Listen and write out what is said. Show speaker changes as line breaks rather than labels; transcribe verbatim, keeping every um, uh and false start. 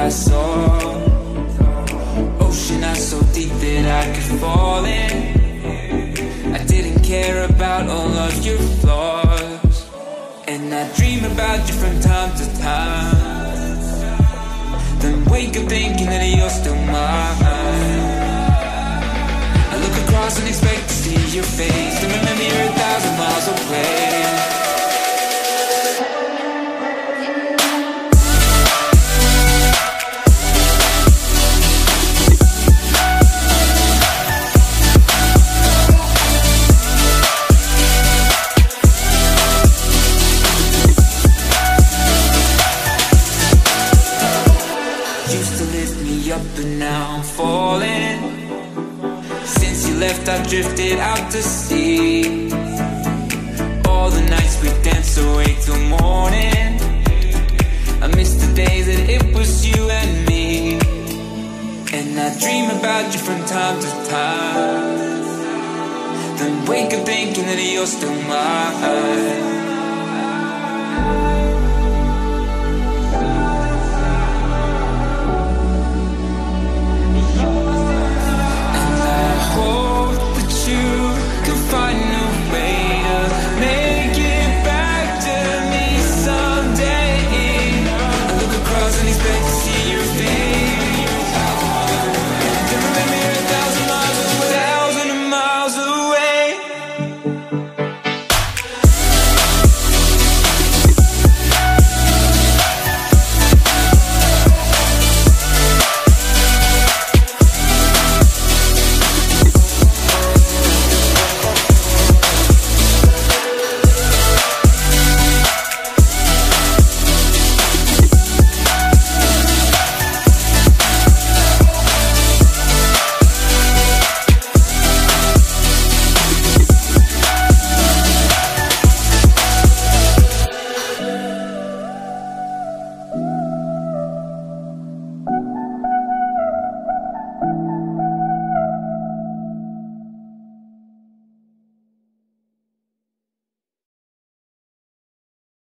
I saw. Ocean eyes so deep that I could fall in. I didn't care about all of your flaws, and I dream about you from time to time. Then wake up thinking that you're still mine. I look across and expect to see your face, then remember you're a thousand miles away. Up and now I'm falling. Since you left I drifted out to sea. All the nights we danced away till morning. I miss the days that it was you and me. And I dream about you from time to time. Then wake up thinking that you're still mine.